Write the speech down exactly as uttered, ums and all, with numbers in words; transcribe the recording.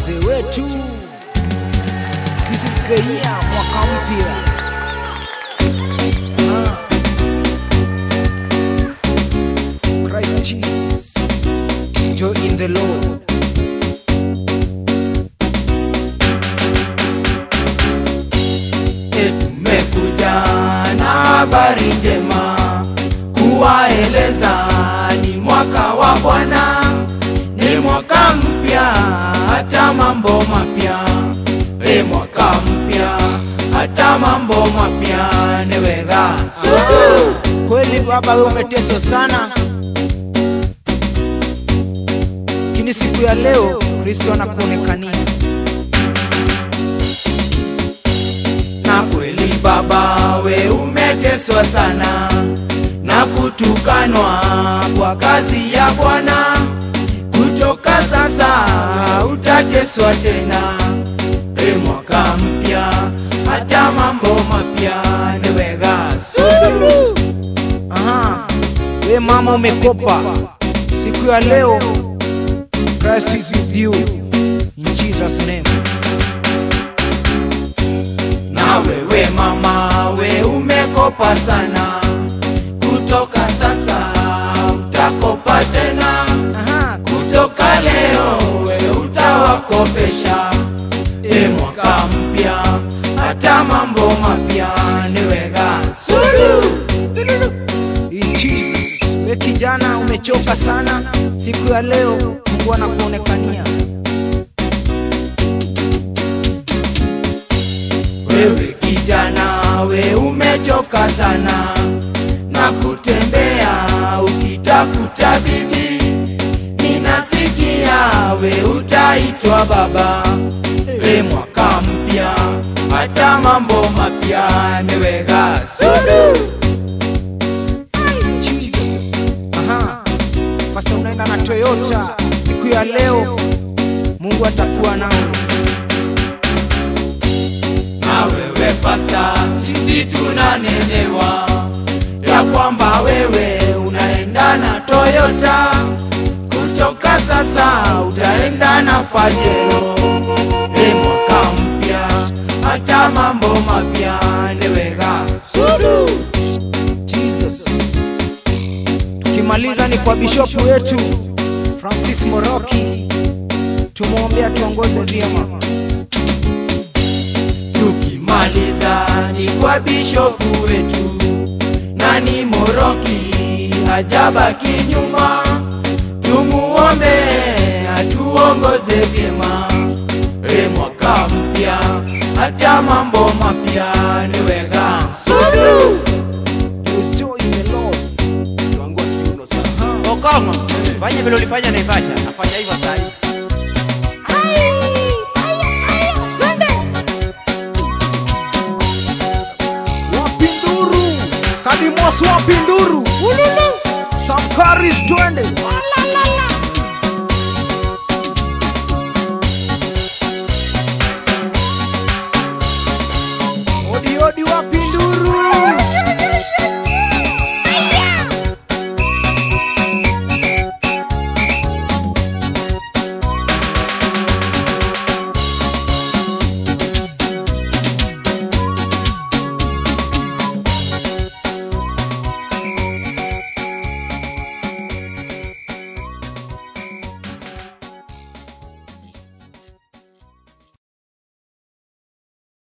wazee wetu. This is the year, mwaka mpya. Ah. Christ Jesus, joy in the Lord. Tumekuja na habari njema kuwaeleza, ni mwaka wa Bwana, ni mwaka mpya, hata mambo mapya. E mwaka mpya, hata mambo mapya, ni wega. Kweli baba, wewe umeteswa sana, kini siku ya leo Kristo anakuonekania. Na kweli baba, we umeteswa sana na kutukanwa kwa kazi ya Bwana. Kutoka sasa utateswa tena. E mwaka mpya, hata mambo mapya, ni wega. Aha, we mama umekopa, siku ya leo Christ is with you in Jesus name. Na wewe mama, we umekopa sana, kutoka sasa utakopa tena. Aha, kutoka leo we utawakopesha. E mwaka mpya, hata mambo mapya, ni wega. in Jesus. We kijana umechoka sana, siku ya leo Mungu anakuonekania. Wewe kijana, we umechoka sana na kutembea ukitafuta bibi. Ninasikia we utaitwa baba. E mwaka mpya, hata mambo mapya, ni wega. Jesus. Aha, Pastor unaenda na Toyota, siku ya leo Mungu atakuwa nawe. Na wewe pasta, sisi tunanenewa ya kwamba wewe unaenda na Toyota. Kutoka sasa utaenda na Pajero. E mwaka mpya, hata mambo mapya, ni wega. Jesus. Tukimaliza ni kwa bishop wetu Francis Moroki, tumuombea tuongoze vyema. Tukimaliza ni kwa bishopu wetu Nani Moroki, hajabaki nyuma. Tumuombe atuongoze vyema. E mwaka mpya, hata mambo mapya, ni wega. There's joy in the Lord. Tuangua kiuno sasa. Okongo, fanya vile ulifanya Naivasha, afanya hivyo sasa. Wapinduru, Kadimos wapinduru. Ululu. Samkaris twende.